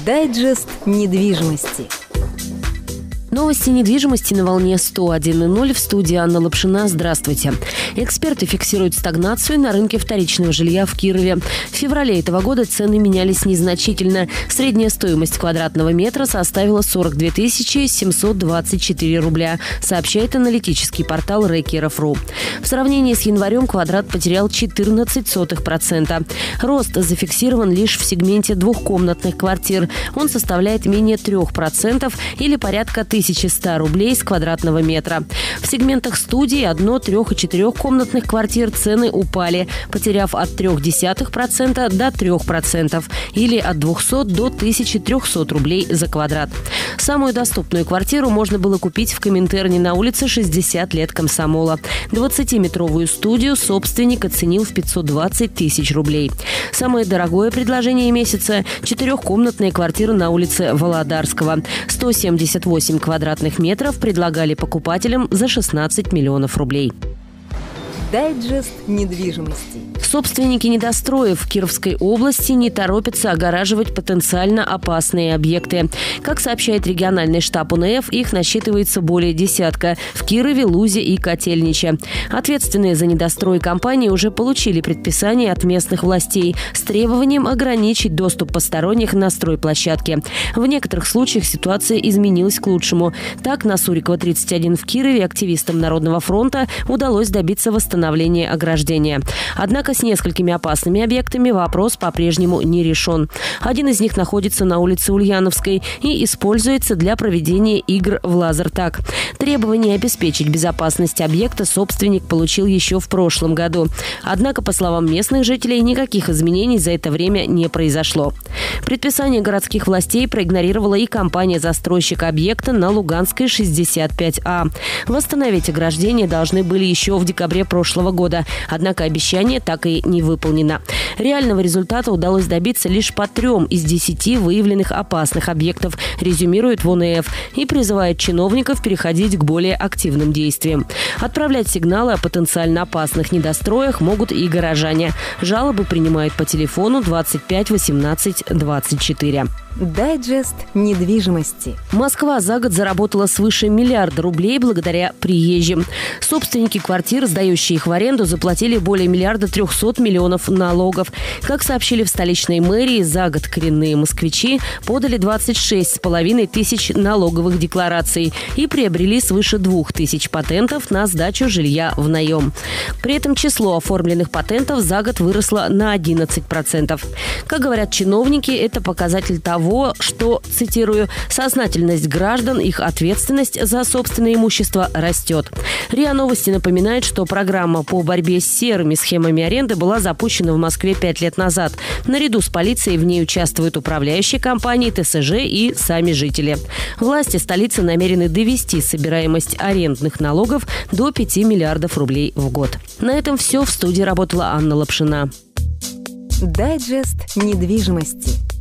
Дайджест недвижимости. Новости недвижимости на волне 101.0. В студии Анна Лапшина. Здравствуйте. Эксперты фиксируют стагнацию на рынке вторичного жилья в Кирове. В феврале этого года цены менялись незначительно. Средняя стоимость квадратного метра составила 42 724 рубля, сообщает аналитический портал Рекеров.ру. В сравнении с январем квадрат потерял 0,14%. Рост зафиксирован лишь в сегменте двухкомнатных квартир. Он составляет менее 3% или порядка 1100 рублей с квадратного метра. В сегментах студий, 1-, 3- и 4-комнатных квартир цены упали, потеряв от 0,3% до 3% или от 200 до 1300 рублей за квадрат. Самую доступную квартиру можно было купить в Коминтерне на улице 60 лет Комсомола. 20-метровую студию собственник оценил в 520 тысяч рублей. Самое дорогое предложение месяца – 4-комнатная квартира на улице Володарского. 178 квадратных метров предлагали покупателям за 16 миллионов рублей. Дайджест недвижимости. Собственники недостроев в Кировской области не торопятся огораживать потенциально опасные объекты. Как сообщает региональный штаб УНФ, их насчитывается более десятка в Кирове, Лузе и Котельниче. Ответственные за недострой компании уже получили предписание от местных властей с требованием ограничить доступ посторонних на стройплощадке. В некоторых случаях ситуация изменилась к лучшему. Так, на Сурикова, 31 в Кирове активистам Народного фронта удалось добиться восстановления ограждения. Однако с несколькими опасными объектами вопрос по-прежнему не решен. Один из них находится на улице Ульяновской и используется для проведения игр в лазертаг. Требование обеспечить безопасность объекта собственник получил еще в прошлом году. Однако, по словам местных жителей, никаких изменений за это время не произошло. Предписание городских властей проигнорировала и компания-застройщик объекта на Луганской, 65А. Восстановить ограждение должны были еще в декабре прошлого года. Однако обещание так и не выполнено. Реального результата удалось добиться лишь по 3 из 10 выявленных опасных объектов, резюмирует в УНФ, и призывает чиновников переходить к более активным действиям. Отправлять сигналы о потенциально опасных недостроях могут и горожане. Жалобы принимают по телефону 25 18 24. Дайджест недвижимости. Москва за год заработала свыше миллиарда рублей благодаря приезжим. Собственники квартир, сдающие их в аренду, заплатили более 1,3 миллиарда налогов. Как сообщили в столичной мэрии, за год коренные москвичи подали 26,5 тысяч налоговых деклараций и приобрели свыше 2000 патентов на сдачу жилья в наем. При этом число оформленных патентов за год выросло на 11%. Как говорят чиновники, это показатель того, что, цитирую, «сознательность граждан, их ответственность за собственное имущество растет». РИА Новости напоминает, что программа по борьбе с серыми схемами аренды была запущена в Москве 5 лет назад. Наряду с полицией в ней участвуют управляющие компании, ТСЖ и сами жители. Власти столицы намерены довести собираемость арендных налогов до 5 миллиардов рублей в год. На этом все. В студии работала Анна Лапшина. Дайджест недвижимости.